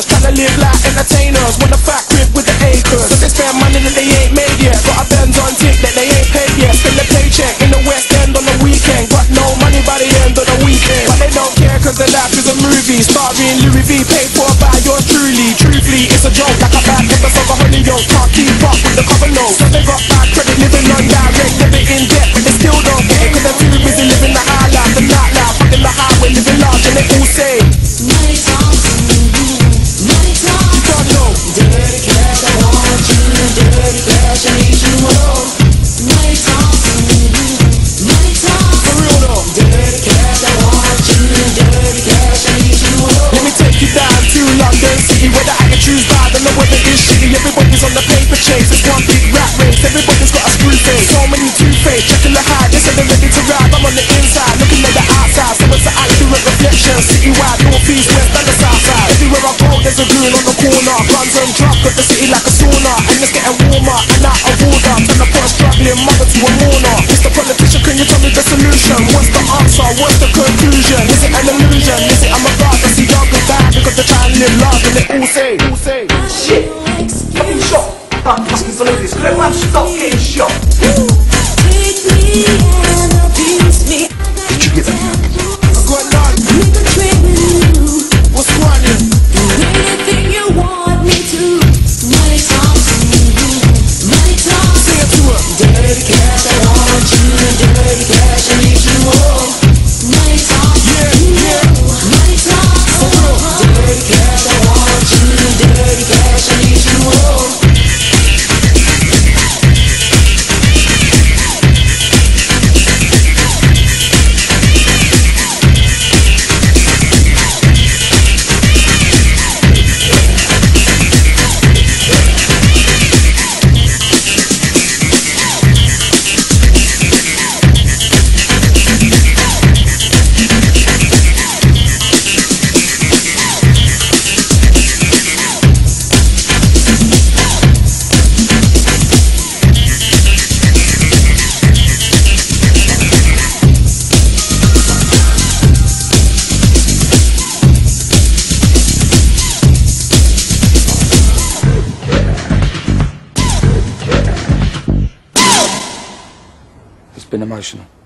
haters tryna live like entertainers, want a fat crib with the acres. So they spend money that they ain't made yet. Got a Benz on tick that they ain't paid yet. Spend the paycheck in the West End on the weekend. Got no money by the end of the weekend. But they don't care cause their life is a movie. Starring Louis V, paid for by yours truly. Truthfully, it's a joke like a bad episode of Honey Yo. Can't keep up with the cover notes. So they got bad credit, living on direct debit in debt. But they still don't get it cause they're too busy living the high life. The night life, fucking the highway, living large. And they all say money talks, money talks. You don't know. Dirty cash, I want you. Dirty cash, I need you all. Money talks, money talks. For real though. Dirty cash, I want you. Dirty cash, I need you all. Let me take you down to London City where the attitude's bad and the weather is shitty. Everybody's on the paper chase. It's one big rat race. Everybody's got a screw face. So many two-face. Checking the high. They said they're ready to ride. I'm on the inside, looking at the outside. So it's an accurate reflection. Citywide, north, east, west, and the south side. Everywhere I go, there's a goon on the corner. Guns and drugs got the city like a sauna. And it's getting warmer and out of order. Trying to put a struggling mother to a mourner. Mr. Politician, can you tell me the solution? What's the answer? What's the conclusion? Is it an illusion? Is it I'm a god? I see young and bad because they're trying to live large. And they all say shit, fucking shot. That fucking celebrities. Let everyone stop getting shot. Take me and abuse me. Did you get that? I got none. What's running? Do anything you want me to. Money talks, money talks. Say it to her. Dirty cash, I want you. Dirty cash, I need you all. Money talks, money talks. Dirty cash, I want you. Dirty cash, I need you all. It's been emotional.